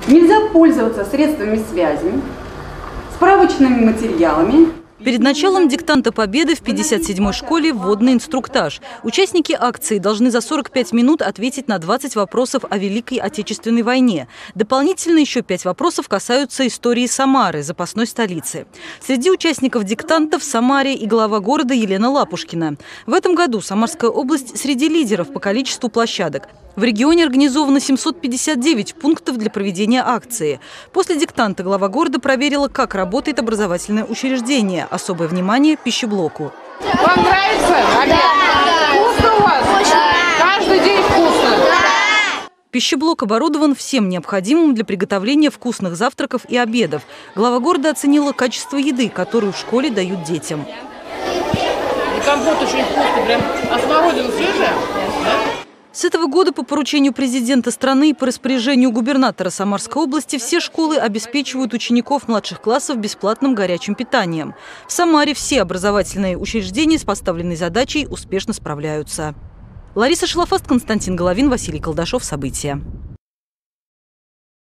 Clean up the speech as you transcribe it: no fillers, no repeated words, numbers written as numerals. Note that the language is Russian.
Нельзя пользоваться средствами связи, справочными материалами. Перед началом диктанта Победы в 57-й школе вводный инструктаж. Участники акции должны за 45 минут ответить на 20 вопросов о Великой Отечественной войне. Дополнительно еще 5 вопросов касаются истории Самары, запасной столицы. Среди участников диктанта в Самаре и глава города Елена Лапушкина. В этом году Самарская область среди лидеров по количеству площадок. В регионе организовано 759 пунктов для проведения акции. После диктанта глава города проверила, как работает образовательное учреждение. Особое внимание – пищеблоку. Вам нравится обед? Вкусно у вас? Каждый день вкусно? Пищеблок оборудован всем необходимым для приготовления вкусных завтраков и обедов. Глава города оценила качество еды, которую в школе дают детям. И компот очень вкусный, прям. А смородина свежая? С этого года по поручению президента страны и по распоряжению губернатора Самарской области все школы обеспечивают учеников младших классов бесплатным горячим питанием. В Самаре все образовательные учреждения с поставленной задачей успешно справляются. Лариса Шалафаст, Константин Головин, Василий Колдашов. События.